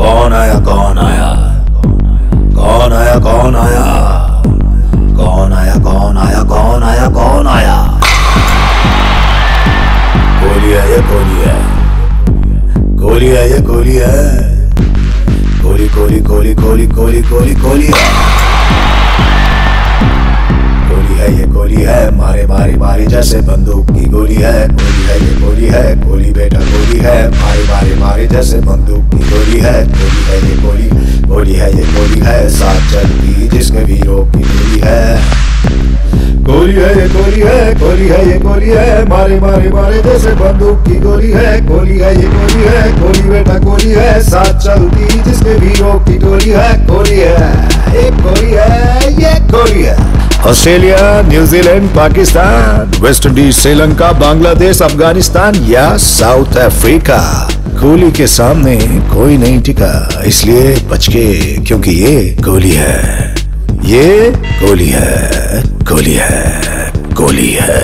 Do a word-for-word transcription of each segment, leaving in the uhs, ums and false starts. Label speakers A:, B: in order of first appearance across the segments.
A: कौन आया कौन आया कौन आया कौन आया कौन आया कौन आया कौन आया कौन आया कोहली है ये कोहली है कोहली है ये कोहली है कोहली कोहली कोहली कोहली कोहली कोहली कोहली है कोहली है ये कोहली है मारे मारे मारे जैसे बंदूक की गोली है कोहली है ये कोहली है कोहली बेटा कोहली है मारे मारे मारे जैसे बंदूक की गोली है कोहली है ये कोहली कोहली है ये कोहली है साथ चलती जिसके वीरों की गोली है कोहली है ये कोहली है कोहली है ये कोहली है मारे मारे मारे जैसे बंदूक की गोली है कोहली है ये कोहली है कोहली बेटा कोहली है साथ चलती जिसके वीरों की गोली है कोहली है ये कोहली है ये कोहली है Australia, New Zealand, Pakistan, West Indies, Sri Lanka, Bangladesh, Afghanistan या साउथ अफ्रीका, कोहली के सामने कोई नहीं टिका, इसलिए बच के क्योंकि ये कोहली है, ये कोहली है, कोहली है, कोहली है,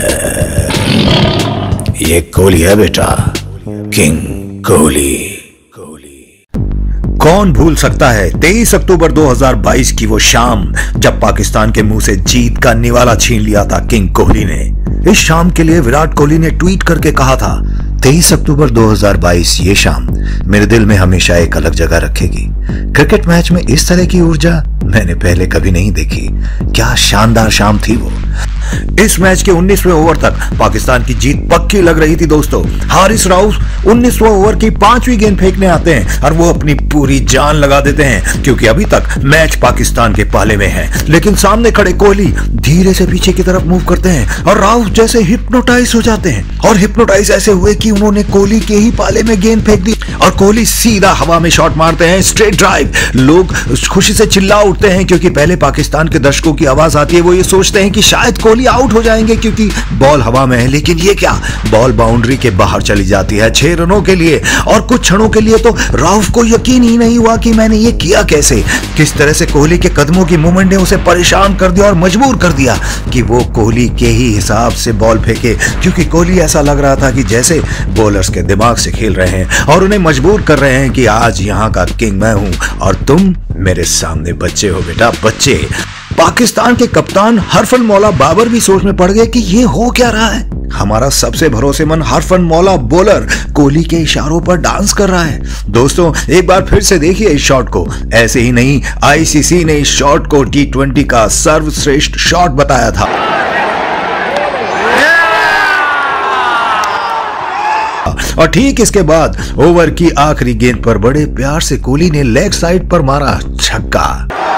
A: ये कोहली है बेटा, किंग कोहली। कौन भूल सकता है तेईस अक्टूबर दो हज़ार बाईस की वो शाम जब पाकिस्तान के मुंह से जीत का निवाला छीन लिया था किंग कोहली ने। इस शाम के लिए विराट कोहली ने ट्वीट करके कहा था, तेईस अक्टूबर दो हज़ार बाईस ये शाम मेरे दिल में हमेशा एक अलग जगह रखेगी। क्रिकेट मैच में इस तरह की ऊर्जा मैंने पहले कभी नहीं देखी। क्या शानदार शाम थी वो। इस मैच के उन्नीसवें ओवर तक पाकिस्तान की जीत पक्की लग रही थी दोस्तों। हारिस राउफ उन्नीसवें ओवर की पांचवी गेंद फेंकने आते हैं और वो अपनी पूरी जान लगा देते हैं क्योंकि अभी तक मैच पाकिस्तान के पाले में है। लेकिन सामने खड़े कोहली धीरे से पीछे की तरफ मूव करते हैं और राउफ जैसे हिप्नोटाइज हो जाते हैं और हिप्नोटाइज ऐसे हुए कि उन्होंने कोहली के ही पाले में गेंद फेंक दी और कोहली सीधा हवा में शॉट मारते हैं, स्ट्रेट ड्राइव। लोग खुशी से चिल्ला उठते हैं क्योंकि पहले पाकिस्तान के दर्शकों की आवाज आती है, वो ये सोचते हैं कि शायद कोहली आउट हो जाएंगे क्योंकि बॉल हवा में है। लेकिन ये क्या, बॉल बाउंड्री के बाहर चली जाती है छह रनों के लिए। और कुछ क्षणों के लिए तो राउफ को यकीन ही नहीं हुआ कि मैंने ये किया कैसे। किस तरह से कोहली के कदमों की मूवमेंट ने उसे परेशान कर दिया और मजबूर कर दिया कि वो कोहली के ही हिसाब से बॉल फेंके, क्योंकि कोहली ऐसा लग रहा था कि जैसे बॉलर्स के दिमाग से खेल रहे हैं और उन्हें मजबूर कर रहे हैं कि आज यहाँ का किंग मैं हूं और तुम मेरे सामने बच्चे हो बेटा, बच्चे। पाकिस्तान के कप्तान हरफन मौला बाबर भी सोच में पड़ गए कि ये हो क्या रहा है। हमारा सबसे भरोसेमंद हरफन मौला बॉलर कोहली के इशारों पर डांस कर रहा है। दोस्तों एक बार फिर से देखिए इस शॉट को। ऐसे ही नहीं, आईसीसी ने इस शॉट को टी ट्वेंटी का सर्वश्रेष्ठ शॉट बताया था। और ठीक इसके बाद ओवर की आखिरी गेंद पर बड़े प्यार से कोहली ने लेग साइड पर मारा छक्का।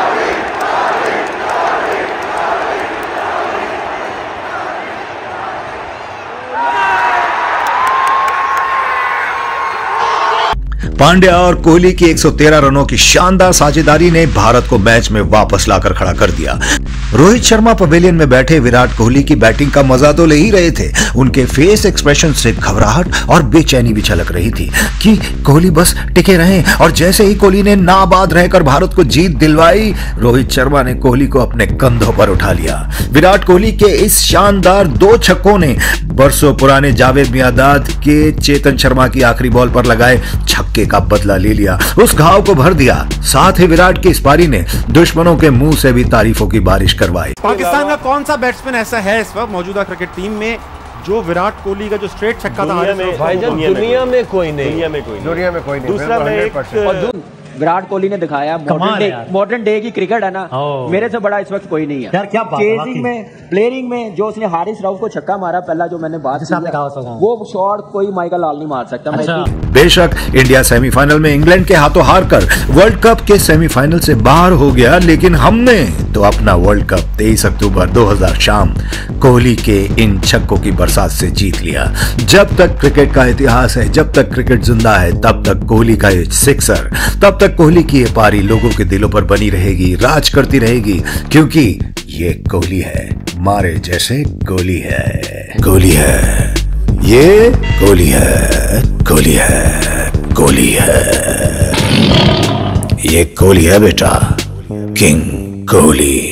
A: पांड्या और कोहली की एक सौ तेरह रनों की शानदार साझेदारी ने भारत को मैच में वापस लाकर खड़ा कर दिया। रोहित शर्मा पवेलियन में बैठे विराट कोहली की बैटिंग का मजा तो ले ही रहे थे। उनके फेस एक्सप्रेशन से घबराहट और बेचैनी भी झलक रही थी कि कोहली बस टिके रहें। और जैसे ही कोहली ने नाबाद रहकर भारत को जीत दिलवाई, रोहित शर्मा ने कोहली को अपने कंधों पर उठा लिया। विराट कोहली के इस शानदार दो छक्कों ने बरसों पुराने जावेद मियांदाद के चेतन शर्मा की आखिरी बॉल पर लगाए छक्के का बदला ले लिया, उस घाव को भर दिया। साथ ही विराट की इस पारी ने दुश्मनों के मुंह से भी तारीफों की बारिश करवाई।
B: पाकिस्तान का कौन सा बैट्समैन ऐसा है इस वक्त मौजूदा क्रिकेट टीम में जो विराट कोहली का जो स्ट्रेट छक्का था
C: दुनिया में, दुनिया में कोई नहीं, दुनिया में कोई
D: दुनिया में कोई नहीं।
C: दूसरा में
E: विराट कोहली ने दिखाया मॉडर्न डे मॉडर्न डे की क्रिकेट है ना, मेरे से बड़ा इस वक्त कोई नहीं है।
F: यार क्या बात है,
E: चेजिंग में प्लेयरिंग में जो उसने हारिस राउफ को छक्का मारा पहला जो मैंने बात की, वो शॉट कोई माइकल लाल नहीं मार सकता। अच्छा।
A: बेशक इंडिया सेमीफाइनल में इंग्लैंड के हाथों हारकर वर्ल्ड कप के सेमीफाइनल से बाहर हो गया, लेकिन हमने तो अपना वर्ल्ड कप तेईस अक्टूबर दो हज़ार शाम कोहली के इन छक्कों की बरसात से जीत लिया। जब तक क्रिकेट का इतिहास है, जब तक क्रिकेट जिंदा है, तब तक कोहली का ये सिक्सर, तब तक कोहली की ये पारी लोगों के दिलों पर बनी रहेगी, राज करती रहेगी, क्योंकि ये कोहली है, मारे जैसे कोहली है, कोहली है, ये कोहली है, कोहली है, कोहली है, ये कोहली है बेटा, किंग कोहली।